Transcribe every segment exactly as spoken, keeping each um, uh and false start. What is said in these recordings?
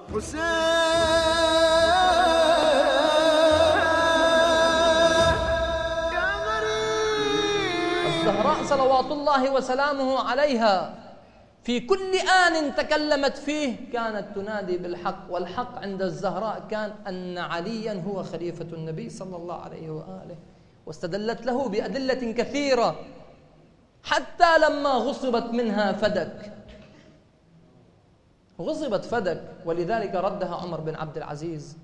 الزهراء صلوات الله وسلامه عليها في كل آن تكلمت فيه كانت تنادي بالحق، والحق عند الزهراء كان أن عليا هو خليفة النبي صلى الله عليه وآله، واستدلت له بأدلة كثيرة حتى لما غصبت منها فدك، غصبت فدك، ولذلك ردها عمر بن عبد العزيز.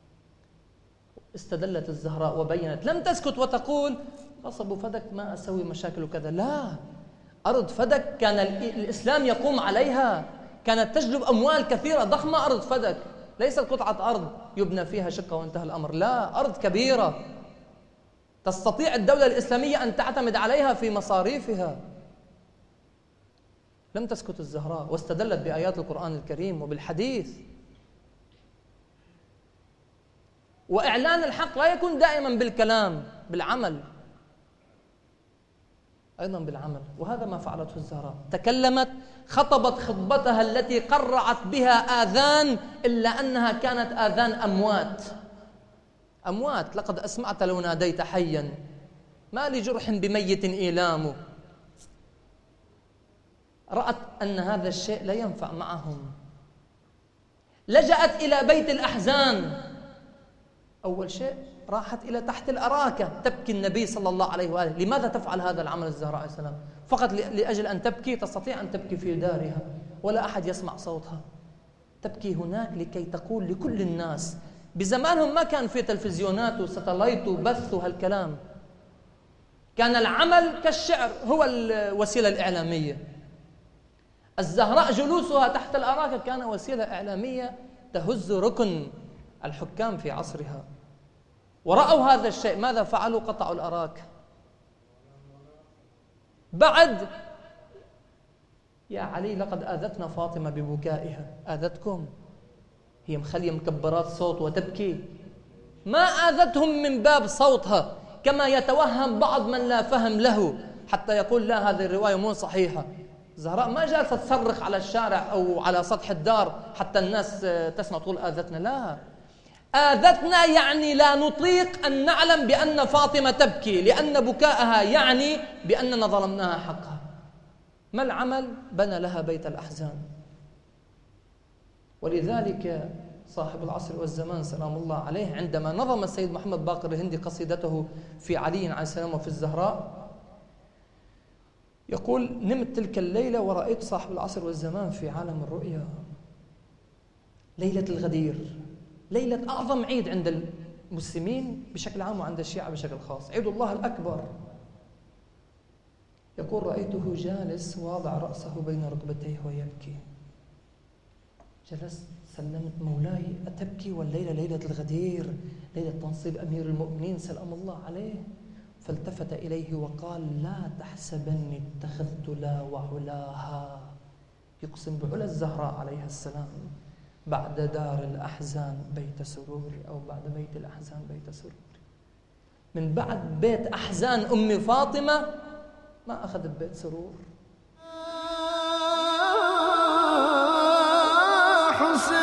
استدلت الزهراء وبينت، لم تسكت وتقول غصبوا فدك ما أسوي مشاكل وكذا، لا، أرض فدك كان الإسلام يقوم عليها، كانت تجلب أموال كثيرة ضخمة. أرض فدك ليست قطعة أرض يبنى فيها شقة وانتهى الأمر، لا، أرض كبيرة تستطيع الدولة الإسلامية أن تعتمد عليها في مصاريفها. لم تسكت الزهراء واستدلت بآيات القرآن الكريم وبالحديث. وإعلان الحق لا يكون دائما بالكلام، بالعمل أيضا بالعمل، وهذا ما فعلته الزهراء. تكلمت، خطبت خطبتها التي قرعت بها آذان، إلا أنها كانت آذان أموات أموات. لقد أسمعت لو ناديت حيا ما لجرح بميت إيلام. رأت أن هذا الشيء لا ينفع معهم، لجأت إلى بيت الأحزان. أول شيء راحت إلى تحت الأراكة تبكي النبي صلى الله عليه وآله. لماذا تفعل هذا العمل الزهراء عليه السلام؟ فقط لأجل أن تبكي؟ تستطيع أن تبكي في دارها ولا أحد يسمع صوتها، تبكي هناك لكي تقول لكل الناس. بزمانهم ما كان في تلفزيونات وستلايت وبث وهالكلام، كان العمل كالشعر هو الوسيلة الإعلامية. الزهراء جلوسها تحت الأراكة كان وسيلة إعلامية تهز ركن الحكام في عصرها. ورأوا هذا الشيء، ماذا فعلوا؟ قطعوا الأراكة. بعد يا علي لقد آذتنا فاطمة ببكائها. آذتكم؟ هي مخلية مكبرات صوت وتبكي؟ ما آذتهم من باب صوتها، كما يتوهم بعض من لا فهم له حتى يقول لا هذه الرواية مو صحيحة. الزهراء ما جالسة تصرخ على الشارع أو على سطح الدار حتى الناس تسمع تقول آذتنا، لا، آذتنا يعني لا نطيق أن نعلم بأن فاطمة تبكي، لأن بكاءها يعني بأننا ظلمناها حقها. ما العمل؟ بنى لها بيت الأحزان. ولذلك صاحب العصر والزمان سلام الله عليه عندما نظم السيد محمد باقر الهندي قصيدته في علي عليه السلام وفي الزهراء يقول: نمت تلك الليلة ورأيت صاحب العصر والزمان في عالم الرؤيا. ليلة الغدير، ليلة أعظم عيد عند المسلمين بشكل عام وعند الشيعة بشكل خاص، عيد الله الأكبر. يقول: رأيته جالس واضع رأسه بين ركبتيه ويبكي. جلست سلمت: مولاي أتبكي والليلة ليلة الغدير، ليلة تنصيب أمير المؤمنين سلام الله عليه. فالتفت إليه وقال: لا تحسبني اتخذت لا وعلاها. يقسم بعلا الزهراء عليها السلام: بعد دار الأحزان بيت سرور، أو بعد بيت الأحزان بيت سرور. من بعد بيت أحزان أم فاطمة ما أخذ ببيت سرور. حسين